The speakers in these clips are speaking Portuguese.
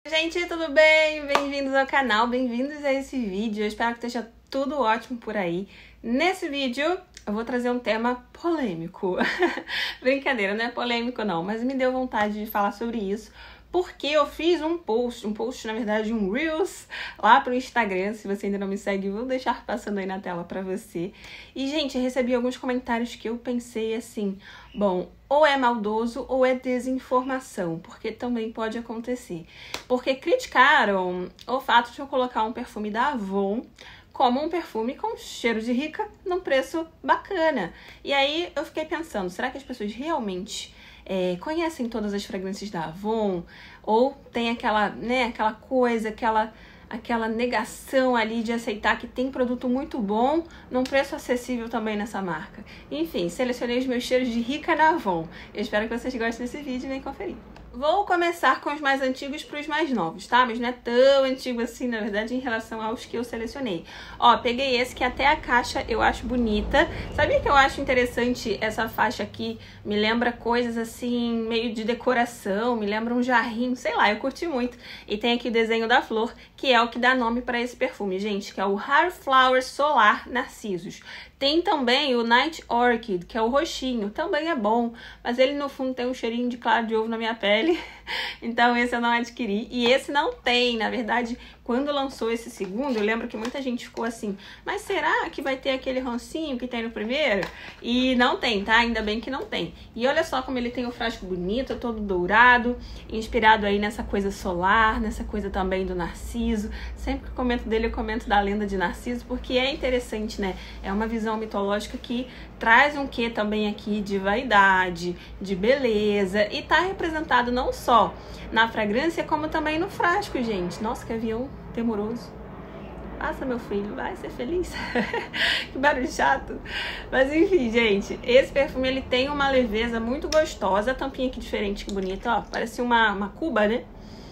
Gente, tudo bem? Bem-vindos ao canal, bem-vindos a esse vídeo. Eu espero que esteja tudo ótimo por aí. Nesse vídeo eu vou trazer um tema polêmico. Brincadeira, não é polêmico não, mas me deu vontade de falar sobre isso. Porque eu fiz um post, na verdade, um Reels lá pro Instagram. Se você ainda não me segue, vou deixar passando aí na tela pra você. E, gente, eu recebi alguns comentários que eu pensei assim, bom, ou é maldoso ou é desinformação, porque também pode acontecer. Porque criticaram o fato de eu colocar um perfume da Avon como um perfume com cheiro de rica num preço bacana. E aí eu fiquei pensando, será que as pessoas realmente conhecem todas as fragrâncias da Avon? Ou tem aquela coisa, aquela negação ali de aceitar que tem produto muito bom num preço acessível também nessa marca? Enfim, selecionei os meus cheiros de rica da Avon. Eu espero que vocês gostem desse vídeo e venham conferir. Vou começar com os mais antigos para os mais novos, tá? Mas não é tão antigo assim, na verdade, em relação aos que eu selecionei. Ó, peguei esse que até a caixa eu acho bonita. Sabia que eu acho interessante essa faixa aqui? Me lembra coisas assim, meio de decoração, me lembra um jarrinho, sei lá, eu curti muito. E tem aqui o desenho da flor, que é o que dá nome para esse perfume, gente, que é o Rare Flower Solar Narcisos. Tem também o Night Orchid, que é o roxinho, também é bom, mas ele no fundo tem um cheirinho de claro de ovo na minha pele, então esse eu não adquiri. E esse não tem, na verdade, quando lançou esse segundo, eu lembro que muita gente ficou assim, mas será que vai ter aquele rancinho que tem no primeiro? E não tem, tá? Ainda bem que não tem. E olha só como ele tem o frasco bonito, todo dourado, inspirado aí nessa coisa solar, nessa coisa também do Narciso. Sempre que eu comento dele, eu comento da lenda de Narciso, porque é interessante, né? É uma visão mitológica que traz um quê também aqui de vaidade, de beleza, e tá representado não só na fragrância, como também no frasco, gente. Nossa, que avião temoroso. Passa, meu filho, vai ser feliz. Que barulho chato. Mas enfim, gente, esse perfume ele tem uma leveza muito gostosa. A tampinha aqui diferente, que bonita, ó. Parece uma cuba, né?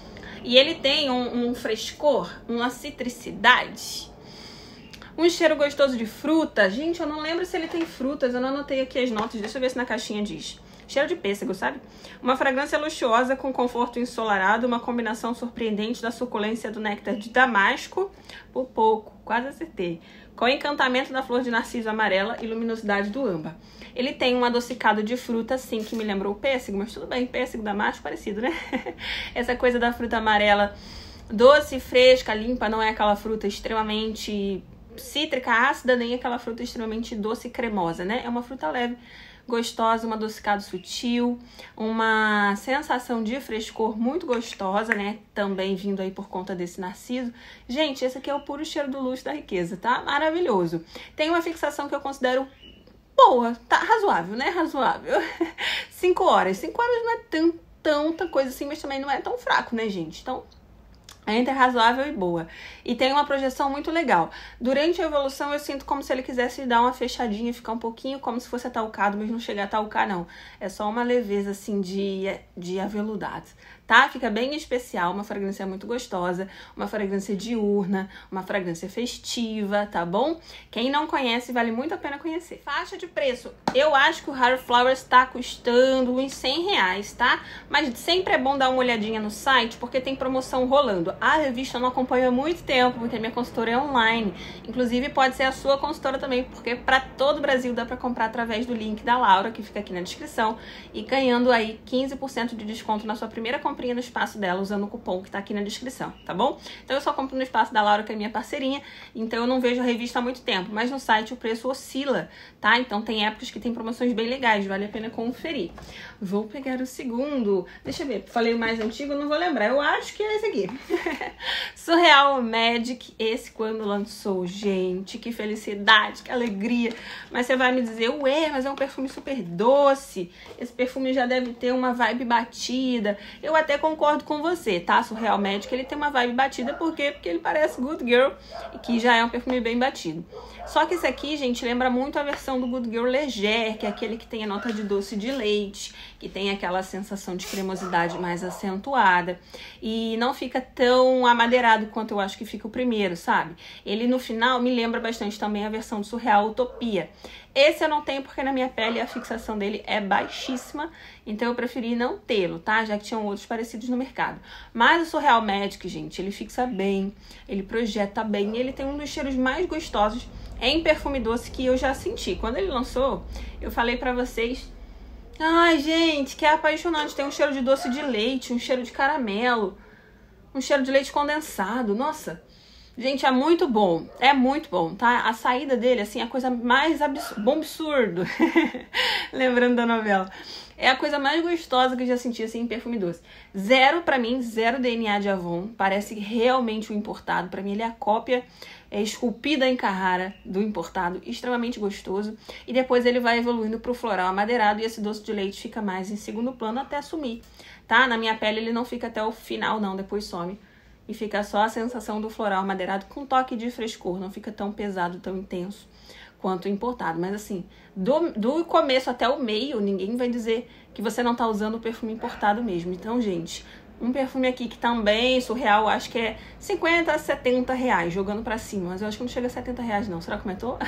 E ele tem um frescor, uma citricidade, um cheiro gostoso de fruta. Gente, eu não lembro se ele tem frutas, eu não anotei aqui as notas. Deixa eu ver se na caixinha diz. Cheiro de pêssego, sabe? Uma fragrância luxuosa com conforto ensolarado, uma combinação surpreendente da suculência do néctar de damasco, por pouco, quase acertei, com o encantamento da flor de narciso amarela e luminosidade do âmbar. Ele tem um adocicado de fruta, sim, que me lembrou o pêssego, mas tudo bem, pêssego, damasco, parecido, né? Essa coisa da fruta amarela, doce, fresca, limpa, não é aquela fruta extremamente cítrica, ácida, nem aquela fruta extremamente doce e cremosa, né? É uma fruta leve, gostosa, um adocicado sutil, uma sensação de frescor muito gostosa, né? Também vindo aí por conta desse narciso. Gente, esse aqui é o puro cheiro do luxo da riqueza, tá? Maravilhoso. Tem uma fixação que eu considero boa, tá? Razoável, né? Razoável. 5 horas. 5 horas não é tanta coisa assim, mas também não é tão fraco, né, gente? Então, é entre razoável e boa. E tem uma projeção muito legal. Durante a evolução eu sinto como se ele quisesse dar uma fechadinha, ficar um pouquinho como se fosse atalcado, mas não chegar a talcar não. É só uma leveza assim de aveludado, tá? Fica bem especial, uma fragrância muito gostosa, uma fragrância diurna, uma fragrância festiva, tá bom? Quem não conhece, vale muito a pena conhecer. Faixa de preço. Eu acho que o Rare Flowers tá custando uns R$100, tá? Mas sempre é bom dar uma olhadinha no site, porque tem promoção rolando. A revista eu não acompanho há muito tempo, porque a minha consultora é online. Inclusive, pode ser a sua consultora também, porque para todo o Brasil dá para comprar através do link da Laura, que fica aqui na descrição, e ganhando aí 15% de desconto na sua primeira comprinha no espaço dela, usando o cupom que tá aqui na descrição, tá bom? Então eu só compro no espaço da Laura, que é minha parceirinha, então eu não vejo a revista há muito tempo, mas no site o preço oscila, tá? Então tem épocas que tem promoções bem legais, vale a pena conferir. Vou pegar o segundo, deixa eu ver, falei o mais antigo, não vou lembrar, eu acho que é esse aqui. Surreal Magic, esse quando lançou, gente, que felicidade, que alegria. Mas você vai me dizer, ué, mas é um perfume super doce, esse perfume já deve ter uma vibe batida. Eu até concordo com você, tá? Surreal Magic, ele tem uma vibe batida, por quê? Porque ele parece Good Girl, que já é um perfume bem batido. Só que esse aqui, gente, lembra muito a versão do Good Girl Leger, que é aquele que tem a nota de doce de leite, que tem aquela sensação de cremosidade mais acentuada. E não fica tão amadeirado quanto eu acho que fica o primeiro, sabe? Ele, no final, me lembra bastante também a versão do Surreal Utopia. Esse eu não tenho porque na minha pele a fixação dele é baixíssima, então eu preferi não tê-lo, tá? Já que tinham outros parecidos no mercado. Mas o Surreal Magic, gente, ele fixa bem, ele projeta bem, e ele tem um dos cheiros mais gostosos em perfume doce que eu já senti. Quando ele lançou, eu falei pra vocês... Ai, gente, que é apaixonante. Tem um cheiro de doce de leite, um cheiro de caramelo, um cheiro de leite condensado. Nossa, gente, é muito bom, tá? A saída dele, assim, é a coisa mais absurdo. Lembrando da novela. É a coisa mais gostosa que eu já senti, assim, em perfume doce. Zero, pra mim, zero DNA de Avon. Parece realmente o importado. Pra mim, ele é a cópia esculpida em Carrara do importado. Extremamente gostoso. E depois ele vai evoluindo pro floral amadeirado. E esse doce de leite fica mais em segundo plano até sumir, tá? Na minha pele, ele não fica até o final, não. Depois some. E fica só a sensação do floral amadeirado com toque de frescor. Não fica tão pesado, tão intenso quanto importado. Mas assim, do começo até o meio, ninguém vai dizer que você não tá usando o perfume importado mesmo. Então, gente, um perfume aqui que também, surreal, acho que é 50 a 70 reais, jogando pra cima. Mas eu acho que não chega a 70 reais não. Será que aumentou?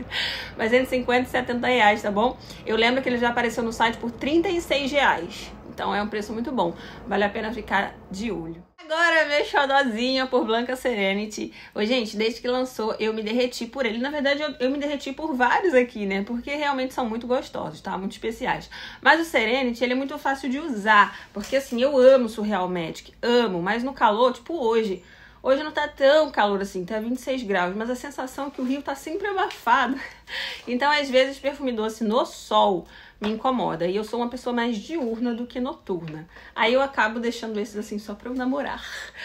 Mas entre 50 e 70 reais, tá bom? Eu lembro que ele já apareceu no site por 36 reais. Então é um preço muito bom. Vale a pena ficar de olho. Agora, meu xodozinho por Blanca Serenity. Ô, gente, desde que lançou, eu me derreti por ele. Na verdade, eu me derreti por vários aqui, né? Porque realmente são muito gostosos, tá? Muito especiais. Mas o Serenity, ele é muito fácil de usar. Porque, assim, eu amo Surreal Magic. Amo. Mas no calor, tipo hoje... Hoje não tá tão calor assim, tá 26 graus, mas a sensação é que o Rio tá sempre abafado. Então, às vezes, perfume doce no sol me incomoda. E eu sou uma pessoa mais diurna do que noturna. Aí eu acabo deixando esses assim só pra eu namorar.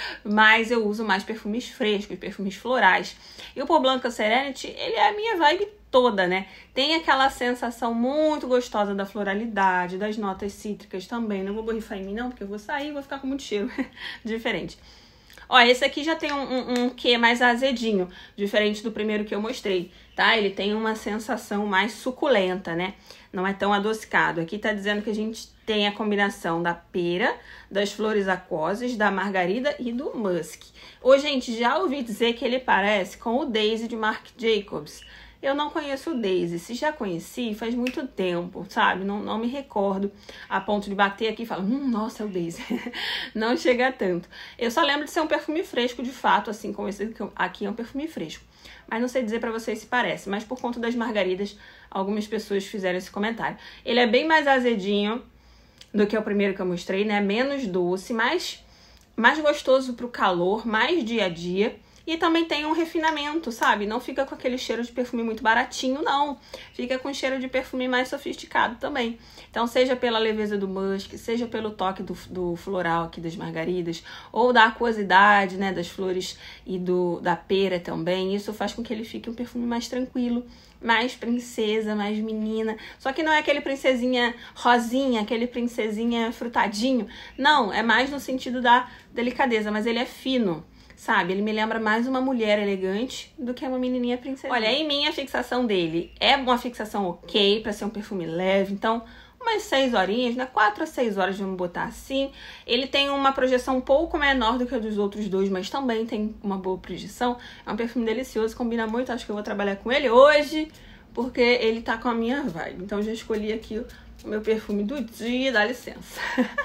Mas eu uso mais perfumes frescos, perfumes florais. E o Por Blanca Serenity, ele é a minha vibe toda, né? Tem aquela sensação muito gostosa da floralidade, das notas cítricas também. Não vou borrifar em mim não, porque eu vou sair e vou ficar com muito cheiro diferente. Ó, esse aqui já tem um quê mais azedinho, diferente do primeiro que eu mostrei, tá? Ele tem uma sensação mais suculenta, né? Não é tão adocicado. Aqui tá dizendo que a gente tem a combinação da pera, das flores aquosas, da margarida e do musk. Ô, gente, já ouvi dizer que ele parece com o Daisy de Marc Jacobs. Eu não conheço o Daisy. Se já conheci, faz muito tempo, sabe? Não me recordo a ponto de bater aqui e falar, nossa, é o Daisy. Não chega tanto. Eu só lembro de ser um perfume fresco, de fato, assim como esse aqui é um perfume fresco. Mas não sei dizer pra vocês se parece. Mas por conta das margaridas, algumas pessoas fizeram esse comentário. Ele é bem mais azedinho do que o primeiro que eu mostrei, né? Menos doce, mais gostoso pro calor, mais dia a dia. E também tem um refinamento, sabe? Não fica com aquele cheiro de perfume muito baratinho, não. Fica com cheiro de perfume mais sofisticado também. Então, seja pela leveza do musk, seja pelo toque do floral aqui das margaridas, ou da aquosidade, né, das flores e da pera também. Isso faz com que ele fique um perfume mais tranquilo, mais princesa, mais menina. Só que não é aquele princesinha rosinha, aquele princesinha frutadinho. Não, é mais no sentido da delicadeza, mas ele é fino. Sabe, ele me lembra mais uma mulher elegante do que uma menininha princesa. Olha, em mim a fixação dele é uma fixação ok, pra ser um perfume leve. Então, umas 6 horinhas, né? 4 a 6 horas, vamos botar assim. Ele tem uma projeção um pouco menor do que a dos outros dois, mas também tem uma boa projeção. É um perfume delicioso, combina muito. Acho que eu vou trabalhar com ele hoje, porque ele tá com a minha vibe. Então, já escolhi aqui o meu perfume do dia, dá licença.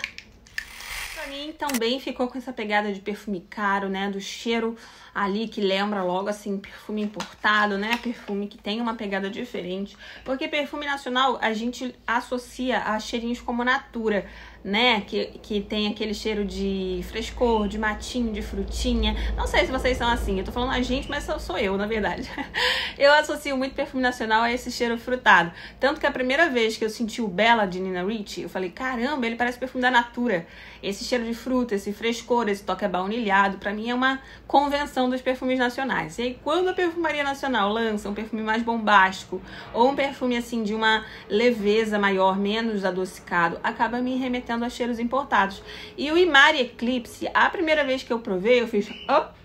Pra mim também ficou com essa pegada de perfume caro, né? Do cheiro ali que lembra logo assim perfume importado, né? Perfume que tem uma pegada diferente. Porque perfume nacional a gente associa a cheirinhos como Natura, né? Que tem aquele cheiro de frescor, de matinho, de frutinha. Não sei se vocês são assim, eu tô falando a gente, mas sou eu, na verdade. Eu associo muito perfume nacional a esse cheiro frutado. Tanto que a primeira vez que eu senti o Bella de Nina Ricci, eu falei, caramba, ele parece perfume da Natura. Esse cheiro de fruta, esse frescor, esse toque baunilhado, pra mim é uma convenção dos perfumes nacionais. E aí, quando a perfumaria nacional lança um perfume mais bombástico, ou um perfume assim de uma leveza maior, menos adocicado, acaba me remetendo a cheiros importados. E o Imari Eclipse, a primeira vez que eu provei, eu fiz...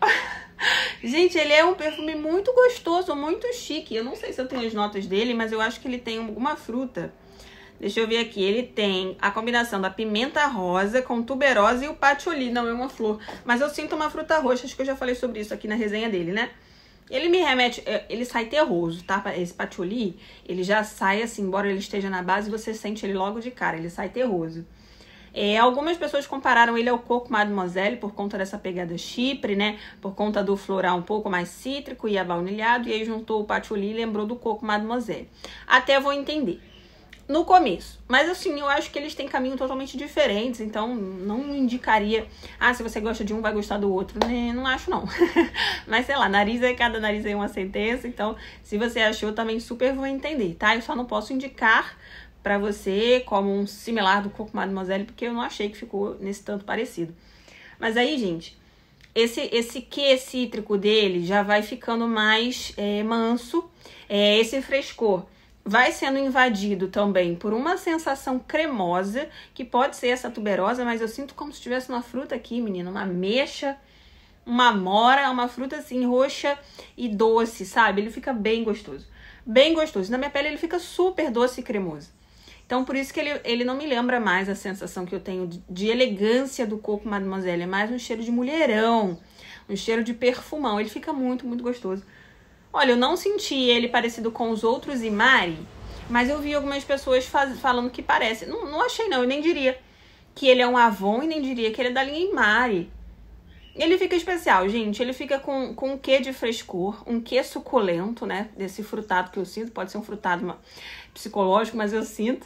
Gente, ele é um perfume muito gostoso, muito chique. Eu não sei se eu tenho as notas dele, mas eu acho que ele tem alguma fruta. Deixa eu ver aqui. Ele tem a combinação da pimenta rosa com tuberose e o patchouli. Não é uma flor, mas eu sinto uma fruta roxa. Acho que eu já falei sobre isso aqui na resenha dele, né? Ele me remete, ele sai terroso, tá? Esse patchouli, ele já sai assim, embora ele esteja na base, você sente ele logo de cara, ele sai terroso. Algumas pessoas compararam ele ao Coco Mademoiselle por conta dessa pegada Chypre, né? Por conta do floral um pouco mais cítrico e abaunilhado, e aí juntou o patchouli e lembrou do Coco Mademoiselle. Até vou entender no começo, mas assim, eu acho que eles têm caminhos totalmente diferentes, então não indicaria, se você gosta de um, vai gostar do outro, né? Não acho não. Mas sei lá, cada nariz é uma sentença, então se você achou, também super vou entender, tá? Eu só não posso indicar pra você como um similar do Coco Mademoiselle, porque eu não achei que ficou nesse tanto parecido. Mas aí, gente, esse quê cítrico dele já vai ficando mais manso, esse frescor vai sendo invadido também por uma sensação cremosa, que pode ser essa tuberosa, mas eu sinto como se tivesse uma fruta aqui, menina, uma ameixa, uma amora, uma fruta assim roxa e doce, sabe? Ele fica bem gostoso. Bem gostoso. Na minha pele ele fica super doce e cremoso. Então, por isso que ele não me lembra mais a sensação que eu tenho de elegância do Coco Mademoiselle. É mais um cheiro de mulherão, um cheiro de perfumão. Ele fica muito, muito gostoso. Olha, eu não senti ele parecido com os outros Ymari, mas eu vi algumas pessoas falando que parece. Não achei não, eu nem diria que ele é um Avon e nem diria que ele é da linha Ymari. Ele fica especial, gente. Ele fica com um quê de frescor, um quê suculento, né? Desse frutado que eu sinto. Pode ser um frutado psicológico, mas eu sinto.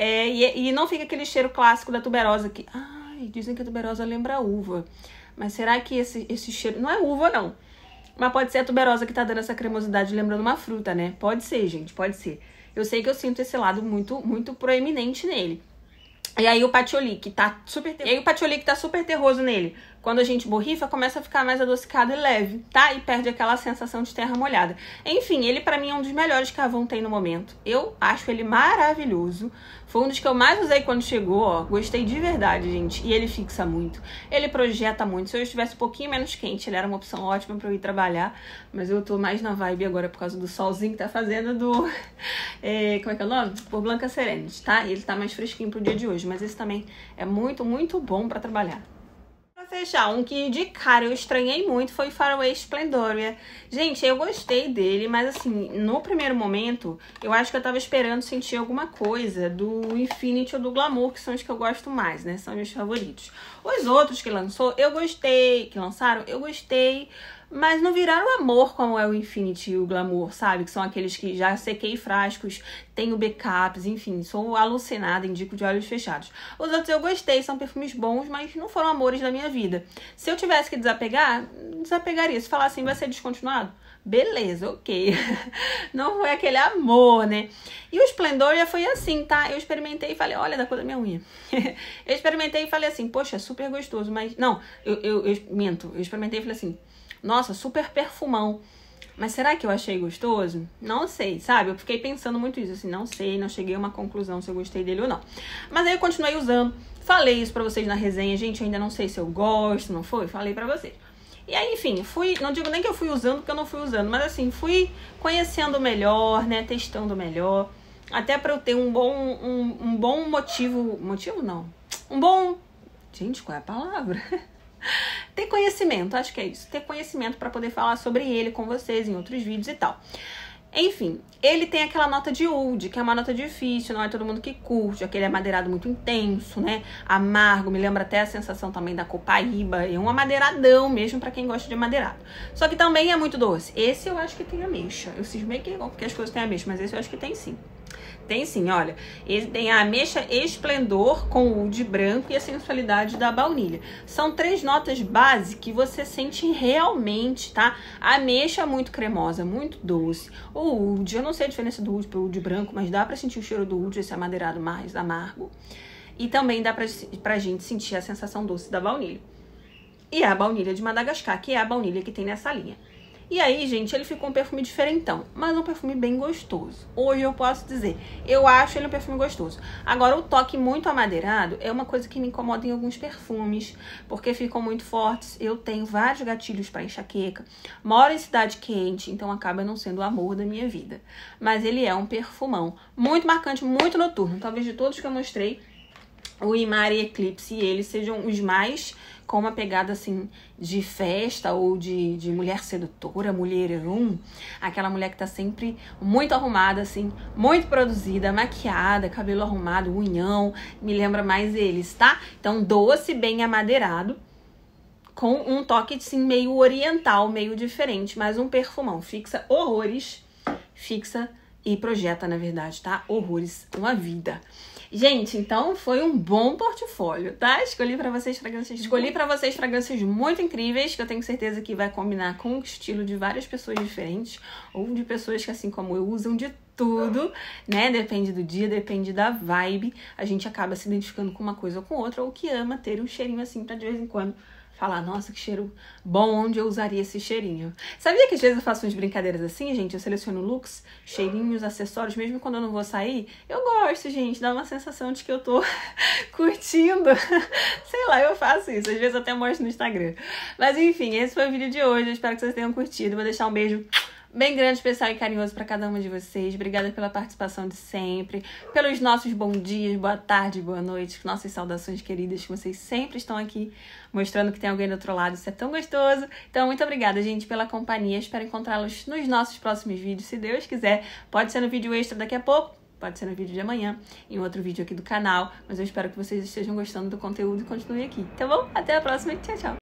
E não fica aquele cheiro clássico da tuberosa que... Ai, dizem que a tuberosa lembra uva. Mas será que esse cheiro... Não é uva, não. Mas pode ser a tuberosa que tá dando essa cremosidade lembrando uma fruta, né? Pode ser, gente, pode ser. Eu sei que eu sinto esse lado muito, muito proeminente nele. E aí o patchouli que tá super terroso nele, quando a gente borrifa, começa a ficar mais adocicado e leve, tá? E perde aquela sensação de terra molhada. Enfim, ele pra mim é um dos melhores que a Avon tem no momento. Eu acho ele maravilhoso. Foi um dos que eu mais usei quando chegou, ó. Gostei de verdade, gente. E ele fixa muito. Ele projeta muito. Se eu estivesse um pouquinho menos quente, ele era uma opção ótima pra eu ir trabalhar. Mas eu tô mais na vibe agora por causa do solzinho que tá fazendo do... como é que é o nome? Por Blanca Serenity, tá? Ele tá mais fresquinho pro dia de hoje. Mas esse também é muito, muito bom pra trabalhar. Pra fechar, um que de cara eu estranhei muito foi o Faraway Splendoria. Gente, eu gostei dele, mas assim, no primeiro momento, eu acho que eu tava esperando sentir alguma coisa do Infinity ou do Glamour, que são os que eu gosto mais, né? São meus favoritos. Os outros que lançaram, eu gostei, mas não viraram amor como é o Infinity e o Glamour, sabe? Que são aqueles que já sequei frascos, tenho backups, enfim, sou alucinada, indico de olhos fechados. Os outros eu gostei, são perfumes bons, mas não foram amores da minha vida. Se eu tivesse que desapegar, desapegaria. Se falar assim, vai ser descontinuado? Beleza, ok. Não foi aquele amor, né? E o Splendoria foi assim, tá? Eu experimentei e falei, olha, da cor da minha unha. Eu experimentei e falei assim, poxa, super gostoso, mas... Não, eu minto. Eu experimentei e falei assim, nossa, super perfumão. Mas será que eu achei gostoso? Não sei, sabe? Eu fiquei pensando muito isso, assim, não sei, não cheguei a uma conclusão se eu gostei dele ou não. Mas aí eu continuei usando, falei isso pra vocês na resenha, gente, eu ainda não sei se eu gosto, não foi? Falei pra vocês. E aí, enfim, não digo nem que eu fui usando, porque eu não fui usando, mas assim, fui conhecendo melhor, né, testando melhor, até pra eu ter um bom motivo não, gente, qual é a palavra? Ter conhecimento, acho que é isso, ter conhecimento pra poder falar sobre ele com vocês em outros vídeos e tal. Enfim, ele tem aquela nota de oud, que é uma nota difícil, não é todo mundo que curte, aquele amadeirado muito intenso, né? Amargo, me lembra até a sensação também da Copaíba, é um amadeiradão mesmo pra quem gosta de amadeirado. Só que também é muito doce. Esse eu acho que tem ameixa. Eu cismei que porque as coisas têm ameixa, mas esse eu acho que tem sim. Tem sim, olha, ele tem a ameixa esplendor com o oud branco e a sensualidade da baunilha. São 3 notas base que você sente realmente, tá? A ameixa é muito cremosa, muito doce. O oud, eu não sei a diferença do oud pro oud branco, mas dá pra sentir o cheiro do oud, esse amadeirado mais amargo. E também dá pra gente sentir a sensação doce da baunilha. E a baunilha de Madagascar, que é a baunilha que tem nessa linha. E aí, gente, ele ficou um perfume diferentão, mas um perfume bem gostoso. Hoje eu posso dizer, eu acho ele um perfume gostoso. Agora, o toque muito amadeirado é uma coisa que me incomoda em alguns perfumes, porque ficam muito fortes. Eu tenho vários gatilhos para enxaqueca, moro em cidade quente, então acaba não sendo o amor da minha vida. Mas ele é um perfumão muito marcante, muito noturno. Talvez de todos que eu mostrei, o Ymari Eclipse e ele sejam os mais com uma pegada assim de festa ou de mulher sedutora, mulherão. Aquela mulher que tá sempre muito arrumada, assim, muito produzida, maquiada, cabelo arrumado, unhão. Me lembra mais eles, tá? Então, doce, bem amadeirado, com um toque assim, meio oriental, meio diferente, mas um perfumão. Fixa horrores, fixa e projeta, na verdade, tá? Horrores, uma vida. Gente, então foi um bom portfólio, tá? Escolhi pra vocês fragrâncias muito incríveis, que eu tenho certeza que vai combinar com o estilo de várias pessoas diferentes, ou de pessoas que, assim como eu, usam de tudo, né? Depende do dia, depende da vibe. A gente acaba se identificando com uma coisa ou com outra, ou que ama ter um cheirinho assim pra de vez em quando falar, nossa, que cheiro bom, onde eu usaria esse cheirinho? Sabia que às vezes eu faço umas brincadeiras assim, gente? Eu seleciono looks, cheirinhos, acessórios, mesmo quando eu não vou sair. Eu gosto, gente, dá uma sensação de que eu tô curtindo. Sei lá, eu faço isso, às vezes eu até mostro no Instagram. Mas enfim, esse foi o vídeo de hoje, eu espero que vocês tenham curtido. Vou deixar um beijo bem grande, especial e carinhoso para cada uma de vocês. Obrigada pela participação de sempre, pelos nossos bom dias, boa tarde, boa noite, nossas saudações queridas, que vocês sempre estão aqui mostrando que tem alguém do outro lado. Isso é tão gostoso. Então, muito obrigada, gente, pela companhia. Espero encontrá-los nos nossos próximos vídeos, se Deus quiser. Pode ser no vídeo extra daqui a pouco, pode ser no vídeo de amanhã, em outro vídeo aqui do canal. Mas eu espero que vocês estejam gostando do conteúdo e continuem aqui, tá bom? Até a próxima e tchau, tchau!